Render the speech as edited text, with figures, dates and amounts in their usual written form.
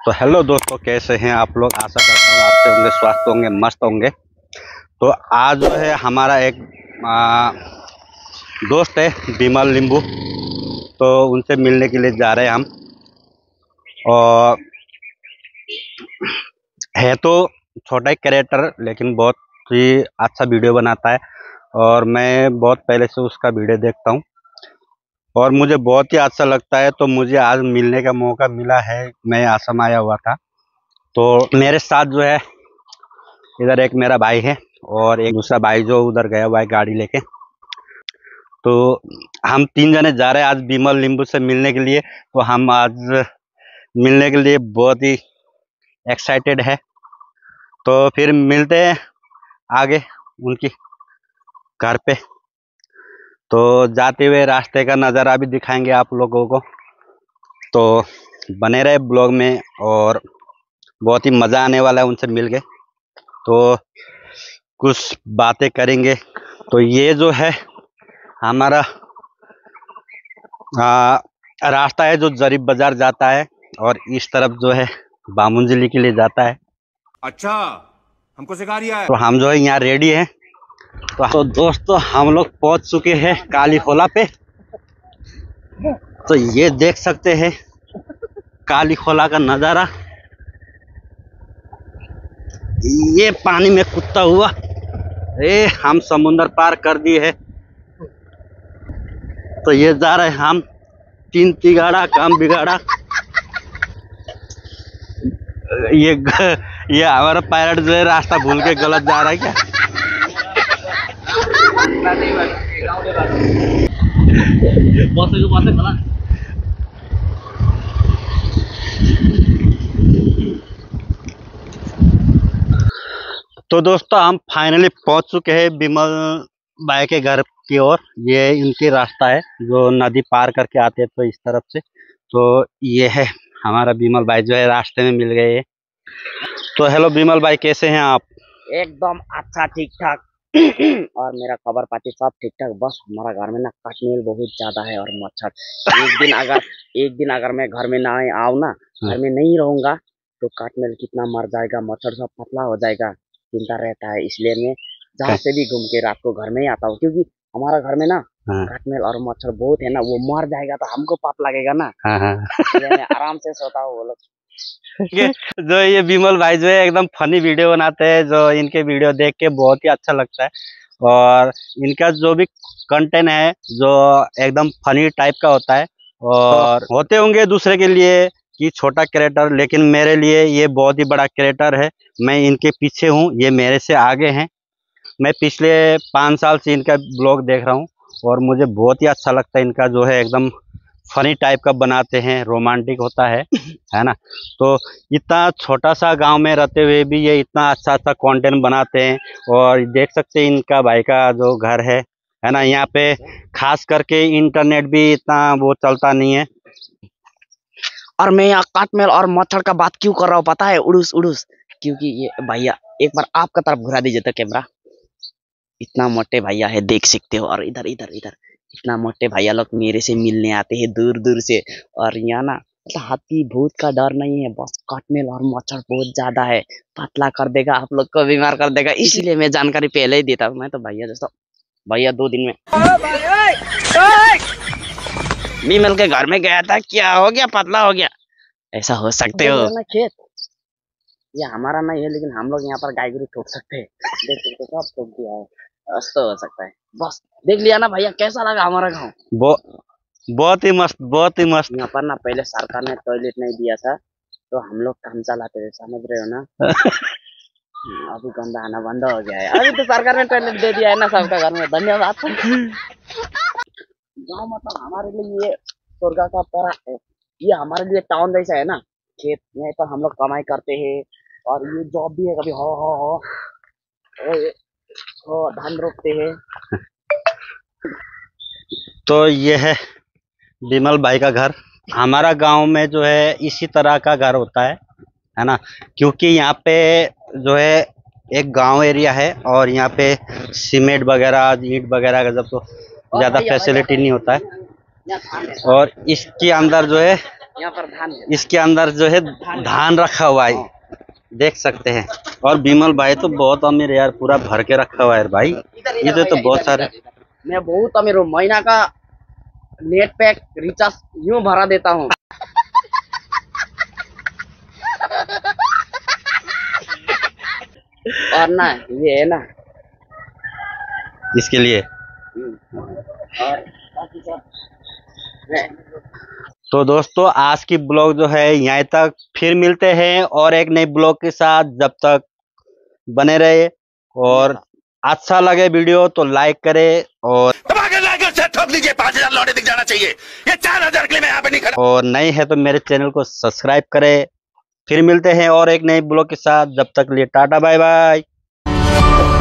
तो हेलो दोस्तों, कैसे हैं आप लोग। आशा करता हूँ आपसे होंगे, स्वस्थ होंगे, मस्त होंगे। तो आज जो है हमारा एक दोस्त है विमल लिंबू, तो उनसे मिलने के लिए जा रहे हैं हम। और है तो छोटा ही क्रिएटर, लेकिन बहुत ही अच्छा वीडियो बनाता है और मैं बहुत पहले से उसका वीडियो देखता हूँ और मुझे बहुत ही अच्छा लगता है। तो मुझे आज मिलने का मौका मिला है। मैं आसाम आया हुआ था, तो मेरे साथ जो है इधर एक मेरा भाई है और एक दूसरा भाई जो उधर गया हुआ है गाड़ी लेके। तो हम 3 जने जा रहे हैं आज विमल लिंबू से मिलने के लिए। तो हम आज मिलने के लिए बहुत ही एक्साइटेड है। तो फिर मिलते हैं आगे उनकी घर पे। तो जाते हुए रास्ते का नज़ारा भी दिखाएंगे आप लोगों को, तो बने रहे ब्लॉग में और बहुत ही मज़ा आने वाला है उनसे मिल के। तो कुछ बातें करेंगे। तो ये जो है हमारा रास्ता है जो जरीब बाजार जाता है और इस तरफ जो है बामुंजली के लिए जाता है। अच्छा, हमको सिखा रिया है। तो हम जो है यहाँ रेडी हैं। तो दोस्तों हम लोग पहुंच चुके हैं काली खोला पे। तो ये देख सकते हैं काली खोला का नज़ारा। ये पानी में कूदता हुआ हम समुंदर पार कर दिए है। तो ये जा रहे हैं हम 3 तिगाड़ा काम बिगाड़ा। ये हमारा पायलट जो है रास्ता भूल के गलत जा रहा है क्या। तो दोस्तों हम फाइनली पहुंच चुके हैं विमल भाई के घर की ओर। ये इनकी रास्ता है जो नदी पार करके आते हैं तो इस तरफ से। तो ये है हमारा विमल भाई जो है रास्ते में मिल गए। तो हेलो विमल भाई, कैसे हैं आप। एकदम अच्छा, ठीक ठाक। और मेरा खबर पाती सब ठीक ठाक। बस हमारा घर में ना काटमेल बहुत ज्यादा है और मच्छर। एक दिन अगर मैं घर में ना आऊँ ना, घर में नहीं रहूंगा तो काटमेल कितना मर जाएगा, मच्छर सब पतला हो जाएगा, चिंता रहता है। इसलिए मैं जहाँ से भी घूम के रात को घर में ही आता हूँ, क्योंकि हमारा घर में ना काटमेल और मच्छर बहुत है ना। वो मर जाएगा तो हमको पाप लगेगा ना। इसलिए मैं आराम से सोता हूँ। वो लोग जो ये विमल भाई जो है एकदम फनी वीडियो बनाते हैं, जो इनके वीडियो देख के बहुत ही अच्छा लगता है। और इनका जो भी कंटेंट है जो एकदम फनी टाइप का होता है। और होते होंगे दूसरे के लिए कि छोटा क्रिएटर, लेकिन मेरे लिए ये बहुत ही बड़ा क्रिएटर है। मैं इनके पीछे हूँ, ये मेरे से आगे हैं। मैं पिछले 5 साल से इनका ब्लॉग देख रहा हूँ और मुझे बहुत ही अच्छा लगता है। इनका जो है एकदम फनी टाइप का बनाते हैं, रोमांटिक होता है ना। तो इतना छोटा सा गांव में रहते हुए भी ये इतना अच्छा अच्छा कंटेंट बनाते हैं। और देख सकते हैं इनका भाई का जो घर है ना। यहाँ पे खास करके इंटरनेट भी इतना वो चलता नहीं है। और मैं यहाँ काटमेल और मच्छर का बात क्यों कर रहा हूँ पता है? उड़ूस उड़ूस, क्योंकि ये भैया एक बार आपका तरफ घुरा दीजिए तो कैमरा। इतना मोटे भैया है, देख सकते हो। और इधर इधर इधर इतना मोटे भैया लोग मेरे से मिलने आते हैं दूर दूर से। और यहाँ ना मतलब हाथी भूत का डर नहीं है, बस काटमेल और मच्छर बहुत ज्यादा है, पतला कर देगा, आप लोग को बीमार कर देगा। इसलिए मैं जानकारी पहले ही देता हूँ। मैं तो भैया जैसा भैया 2 दिन में विमल के घर में गया था, क्या हो गया, पतला हो गया, ऐसा हो सकते हो ना। खेत ये हमारा नहीं है, लेकिन हम लोग यहाँ पर गाय गुरु ठोक सकते हैं। देख सकते हो, सब ठोक दिया है, तो हो सकता है। बस देख लिया ना भैया, कैसा लगा हमारा गाँव? बहुत ही मस्त, बहुत ही मस्त। यहाँ पर ना पहले सरकार ने टॉयलेट नहीं दिया था, तो हम लोग काम चलाते थे, समझ रहे हो ना। अभी गंदा आना बंद हो गया है। अभी तो सरकार ने टॉयलेट दे दिया है ना सबका घर में, धन्यवाद। गाँव मतलब हमारे लिए ये स्वर्ग का तरह है। ये हमारे लिए टाउन जैसा है ना। खेत में पर हम लोग कमाई करते हैं और ये जॉब भी है। कभी हो धान रोपते हैं। तो ये है विमल भाई का घर। हमारा गांव में जो है इसी तरह का घर होता है ना। क्योंकि यहाँ पे जो है एक गांव एरिया है और यहाँ पे सीमेंट वगैरह, ईंट वगैरह का जब तो ज़्यादा फैसिलिटी नहीं होता है। और इसके अंदर जो है यहाँ पर धान है। इसके अंदर जो है धान रखा हुआ है, देख सकते हैं। और विमल भाई तो बहुत अमीर यार, पूरा भर के रखा हुआ है भाई। इधर तो बहुत सारे। मैं बहुत अमीर हूँ, महीना का नेट पैक रिचार्ज यूं भरा देता हूँ। और ना ये है ना इसके लिए। और बाकी सब तो दोस्तों आज की ब्लॉग जो है यहाँ तक, फिर मिलते हैं और एक नई ब्लॉग के साथ। जब तक बने रहे, और अच्छा लगे वीडियो तो लाइक करें और ठोक लीजिए, 5000 लौटे दिख जाना चाहिए। ये 4000 के लिए मैं यहाँ पे नहीं खड़ा। और नए है तो मेरे चैनल को सब्सक्राइब करें। फिर मिलते हैं और एक नई ब्लॉग के साथ। जब तक लिए टाटा बाय बाय।